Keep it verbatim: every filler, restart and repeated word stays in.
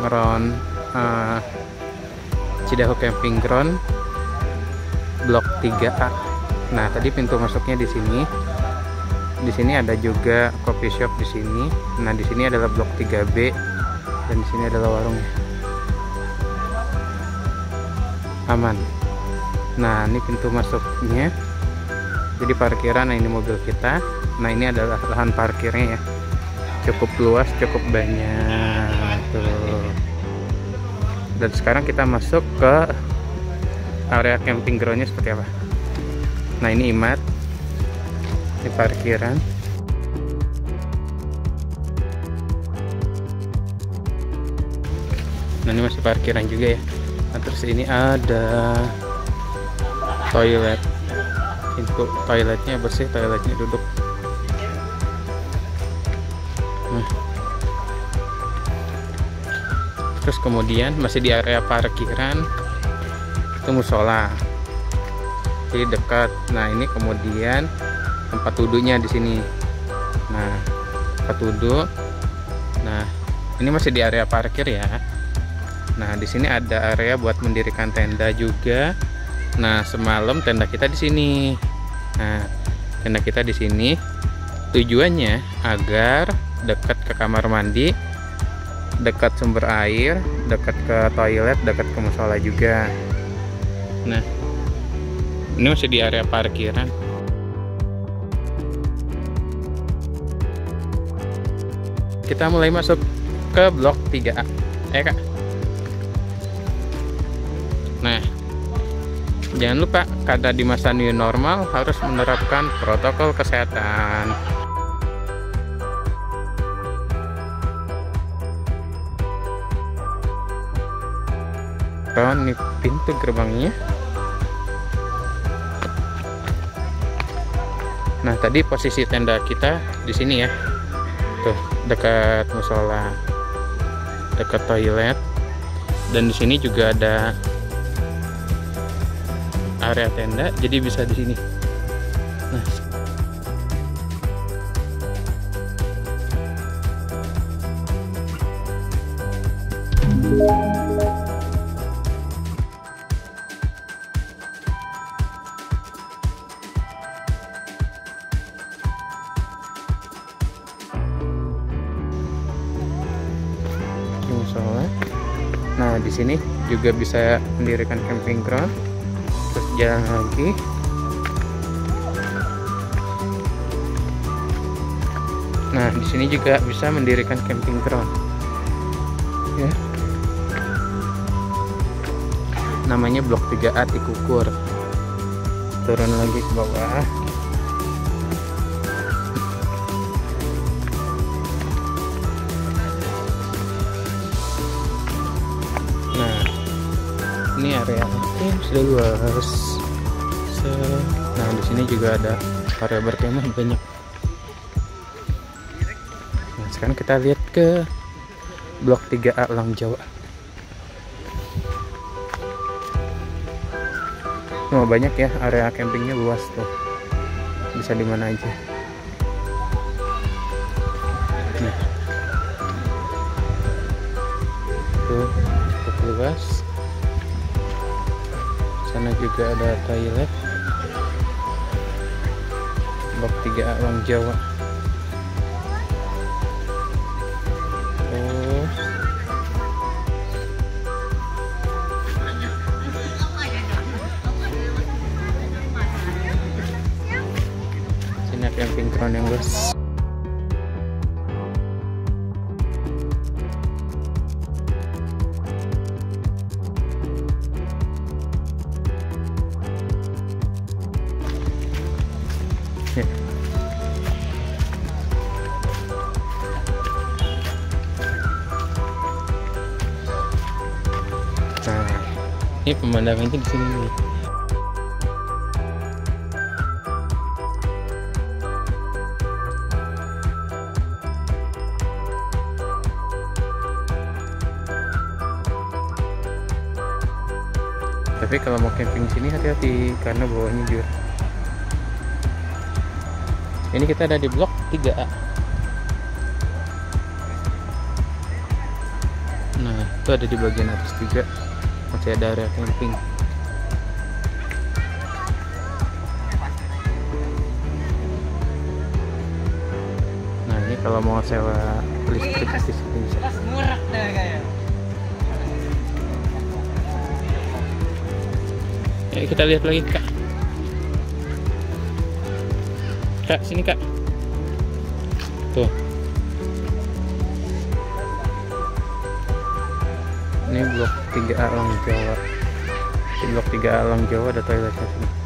ground uh, Cidahu Camping Ground Blok tiga A. Nah, tadi pintu masuknya di sini. Di sini ada juga coffee shop di sini. Nah, di sini adalah Blok tiga B dan di sini adalah warungnya. Aman. Nah, ini pintu masuknya. Jadi parkiran. Nah, ini mobil kita. Nah, ini adalah lahan parkirnya ya. Cukup luas, cukup banyak tuh. Dan sekarang kita masuk ke area camping groundnya seperti apa. Nah, ini I M A T, di parkiran. Nah, ini masih parkiran juga ya. Nah, terus ini ada toilet. Pintu toiletnya bersih, toiletnya duduk. Nah. Terus kemudian masih di area parkiran itu musola. Jadi dekat. Nah, ini kemudian tempat duduknya di sini. Nah, tempat duduk. Nah, ini masih di area parkir ya. Nah, di sini ada area buat mendirikan tenda juga. Nah, semalam tenda kita di sini. Nah, tenda kita di sini tujuannya agar dekat ke kamar mandi, dekat sumber air, dekat ke toilet, dekat ke musola juga. Nah, ini masih di area parkiran. Kita mulai masuk ke blok tiga A. Eh, Kak. Nah, jangan lupa karena di masa new normal harus menerapkan protokol kesehatan. Ini pintu gerbangnya. Nah, tadi posisi tenda kita di sini ya. Tuh, dekat musola, dekat toilet. Dan di sini juga ada area tenda, jadi bisa di sini. Nah, musola. Nah, di sini juga bisa mendirikan camping ground. Terus jalan lagi. Nah, di sini juga bisa mendirikan camping ground. Ya. Namanya Blok tiga A Tikukur. Turun lagi ke bawah. Nah, ini area ini sudah luas. Nah, di sini juga ada area berkemah banyak. Nah, sekarang kita lihat ke Blok tiga A Lang Jawa. Oh, banyak ya, area campingnya luas tuh. Bisa di mana aja. Nah, tuh cukup luas. Sana juga ada toilet. Blok tiga A Lang Jawa. Oh. Sini ada camping ground yang luas. Ya. Nah, ini pemandangannya di sini nih. Tapi kalau mau camping sini hati-hati karena bawahnya jurang. Ini kita ada di blok tiga A. Nah, Itu ada di bagian atas juga, masih ada area camping. Nah ini kalau mau sewa listrik di sini bisa. Ya, kita lihat lagi kak. Kak sini kak. Tuh. Ini blok tiga A Alang Jawa. Di blok tiga A Alang Jawa ada toiletnya sini.